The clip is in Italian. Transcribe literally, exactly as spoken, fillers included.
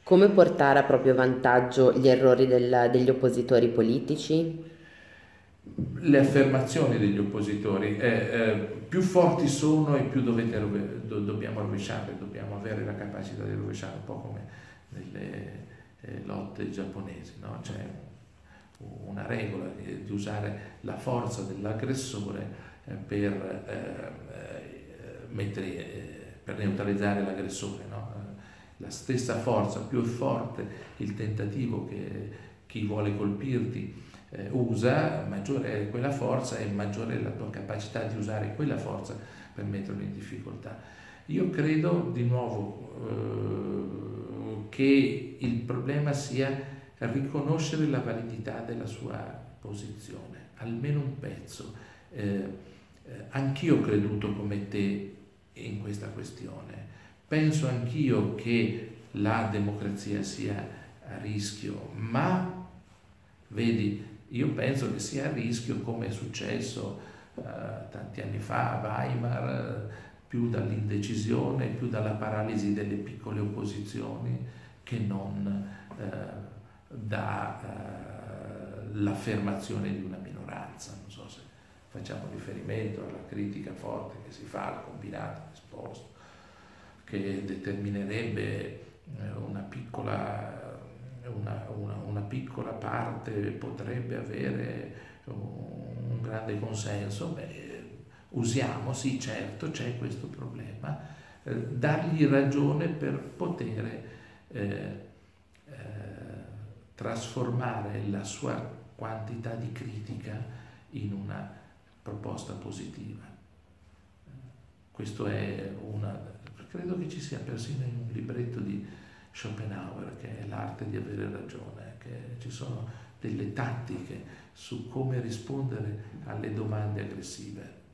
Come portare a proprio vantaggio gli errori del- degli oppositori politici? Le affermazioni degli oppositori, eh, eh, più forti sono e più dovete rove- do- dobbiamo rovesciare, dobbiamo avere la capacità di rovesciare, un po' come nelle eh, lotte giapponesi, no? C'è una regola di, di usare la forza dell'aggressore eh, per, eh, eh, mettere, eh, per neutralizzare l'aggressore, no? La stessa forza, più è forte il tentativo che chi vuole colpirti eh, usa, maggiore è quella forza e maggiore è la tua capacità di usare quella forza per metterlo in difficoltà. Io credo di nuovo eh, che il problema sia riconoscere la validità della sua posizione, almeno un pezzo. Eh, eh, anch'io ho creduto come te in questa questione. Penso anch'io che la democrazia sia a rischio, ma vedi, io penso che sia a rischio come è successo eh, tanti anni fa a Weimar, eh, più dall'indecisione, più dalla paralisi delle piccole opposizioni che non eh, dall'affermazione di una minoranza. Non so se facciamo riferimento alla critica forte che si fa al combinato esposto, che determinerebbe eh, una piccola una, una, una piccola parte potrebbe avere un grande consenso. Beh, usiamo, sì, certo, c'è questo problema, eh, dargli ragione per poter eh, eh, trasformare la sua quantità di critica in una proposta positiva. Questo è una, credo che ci sia persino in un libretto di Schopenhauer, che è l'arte di avere ragione, che ci sono delle tattiche su come rispondere alle domande aggressive.